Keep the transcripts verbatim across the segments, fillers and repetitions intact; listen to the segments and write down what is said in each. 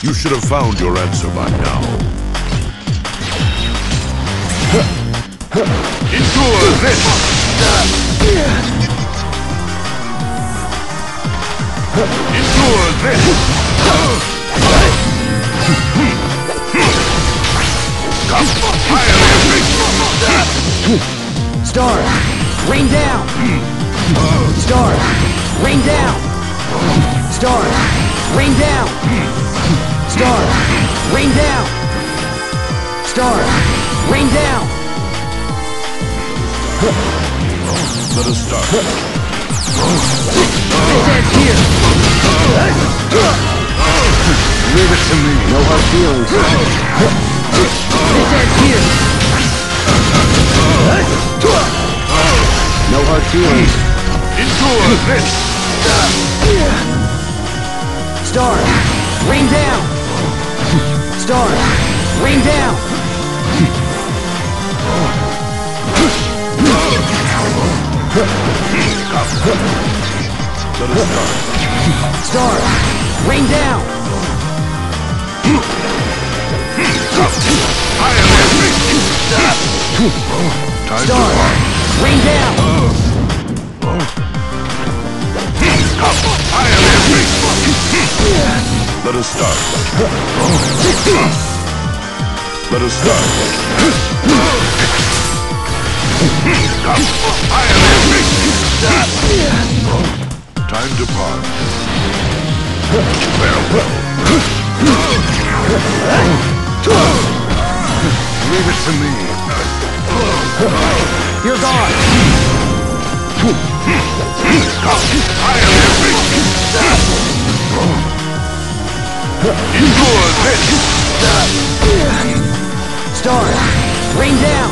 You should have found your answer by now. Endure this! Endure this! Star, rain down! Star, rain down! Star, rain down! Star, rain down! Star, rain down! Let us start. This ends here! Leave it to me. No hard feelings. This ends here! No hard feelings. Endure this! Star, rain down! Star, rain down! Let us start. Star, rain down! I am every... Time Star, to part. rain down! I am every... Let us start. Let us start. I am every... Time to part. Farewell. Leave it to me. You're gone! I am every... Endure this! Star, rain down!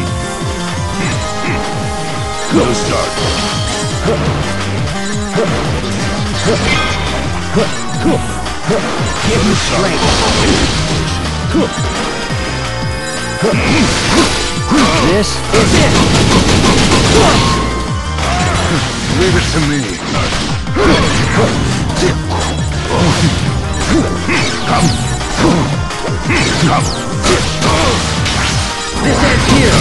Let us start. Give me strength! This is it! Leave it to me. This ends here!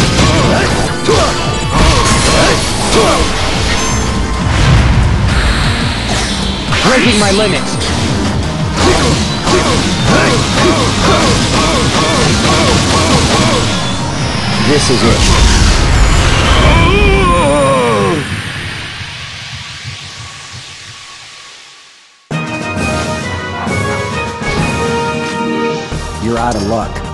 Breaking my limits! This is it. You're out of luck.